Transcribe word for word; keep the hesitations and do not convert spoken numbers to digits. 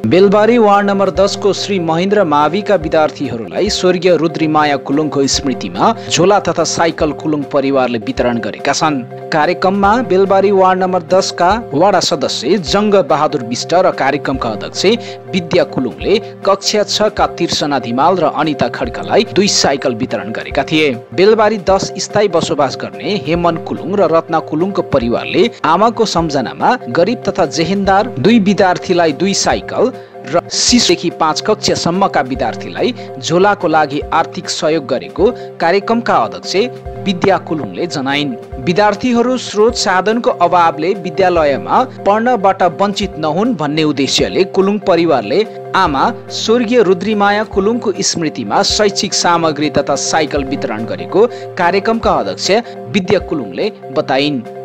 Belbari ward number दस को श्री महेन्द्र माविका विद्यार्थीहरूलाई स्वर्गीय रुद्रीमाया कुलुङको स्मृतिमा झोला तथा साइकल कुलुङ परिवारले वितरण गरेका छन्। कार्यक्रममा बेलबारी वार्ड नम्बर दस का वडा सदस्य जंग बहादुर विष्ट र कार्यक्रमका अध्यक्ष विद्या कुलुङले कक्षा छ का तिर्सना धिमाल र अनिता खड्कालाई दुई साइकल वितरण गरेका थिए। बेलबारी दस स्थायी बसोबास गर्ने हेमन कुलुङ र रत्ना कुलुङको परिवारले आमाको सम्झनामा गरिब तथा जेहेन्दार दुई विद्यार्थीलाई दुई साइकल र शिशुदेखि पाँच कक्षासम्मका विद्यार्थीलाई झोलाको लागि आर्थिक सहयोग गरेको कार्यक्रमका अध्यक्ष विद्या कुलुङले जनाइन्। विद्यार्थीहरू स्रोत साधनको अभावले विद्यालयमा पढ्नबाट वञ्चित नहुन् भन्ने उद्देश्यले कुलुङ परिवारले आमा स्वर्गीय रुद्रीमाया कुलुङको स्मृतिमा शैक्षिक सामग्री तथा साइकल वितरण गरेको कार्यक्रमका अध्यक्ष विद्या कुलुङले बताइन्।